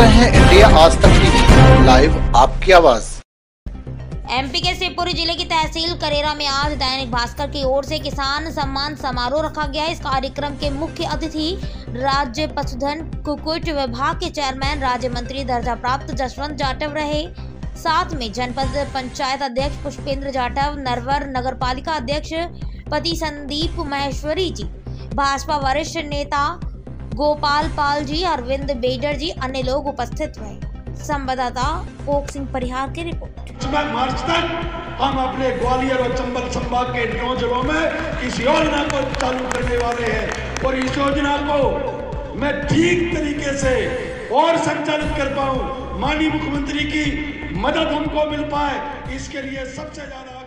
रहे हैं इंडिया आज तक टीवी, लाइव आपकी आवाज। एमपी के शिवपुरी जिले की तहसील करेरा में आज दैनिक भास्कर की ओर से किसान सम्मान समारोह रखा गया। इस कार्यक्रम के मुख्य अतिथि राज्य पशुधन कुक्कुट विभाग के चेयरमैन राज्य मंत्री दर्जा प्राप्त जसवंत जाटव रहे। साथ में जनपद पंचायत अध्यक्ष पुष्पेंद्र जाटव, नरवर नगर पालिका अध्यक्ष पति संदीप महेश्वरी जी, भाजपा वरिष्ठ नेता गोपाल पाल जी, अरविंद बेडर जी, अन्य लोग उपस्थित रहे। संवाददाता कोक सिंह परिहार की रिपोर्ट। मार्च तक हम अपने ग्वालियर और चंबल संभाग के 9 जिलों में इस योजना को चालू करने वाले हैं और इस योजना को मैं ठीक तरीके से और संचालित कर पाऊं, माननीय मुख्यमंत्री की मदद हमको मिल पाए, इसके लिए सबसे ज्यादा